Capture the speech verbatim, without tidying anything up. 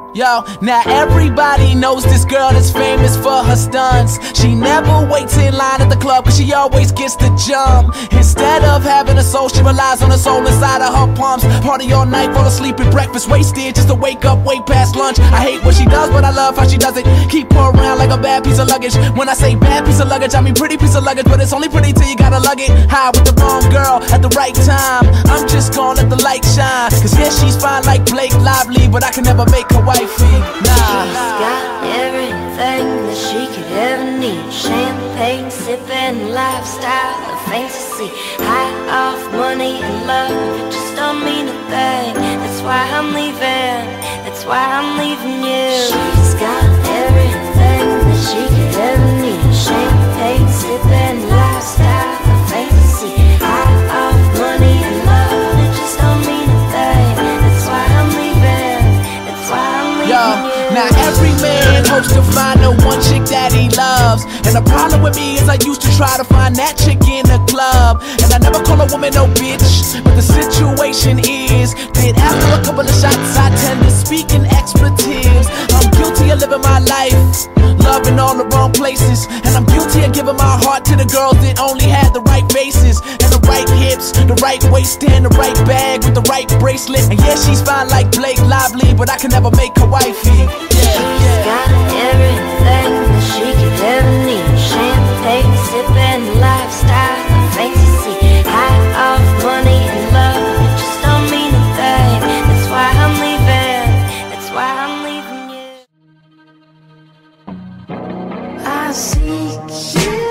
Yo, now everybody knows this girl is famous for her stunts. She never waits in line at the club, cause she always gets the jump. Instead of having a soul, she relies on the soul inside of her palms. Party all night, fall asleep at breakfast, wasted just to wake up way past lunch. I hate what she does, but I love how she does it. Keep her around like a bad piece of luggage. When I say bad piece of luggage, I mean pretty piece of luggage, but it's only pretty till you gotta lug it. High with the wrong girl at the right time. I'm just gonna let the light shine, cause yeah, she's fine like Blake Lively, but I can never make her wifey. Nah. She's got everything that she could ever need. Champagne sipping, lifestyle, a fantasy. High off money and love, it just don't mean a thing. That's why I'm leaving, that's why I'm leaving you. She's got everything that she could ever need. Champagne sipping, lifestyle, a fantasy. High off money and love, it just don't mean a thing. That's why I'm leaving, that's why I'm leaving Yo, you. now every man hopes to find the one chick that he loves. And the problem with me is I used to try to find that chick in the club. And I never call a woman no bitch, but the situation is that after a couple of shots I tend to speak in expletives. I'm guilty of living my life, loving all the wrong places. And I'm guilty of giving my heart to the girls that only had the right faces, and the right hips, the right waist, and the right bag with the right bracelet. And yeah, she's fine like Blake Lively, but I can never make her wifey. Yeah, She's got everything that she could ever need. Champagne sipping, lifestyle, a fantasy. High off money and love, it just don't mean a thing. That's why I'm leaving, that's why I'm leaving you. I seek you.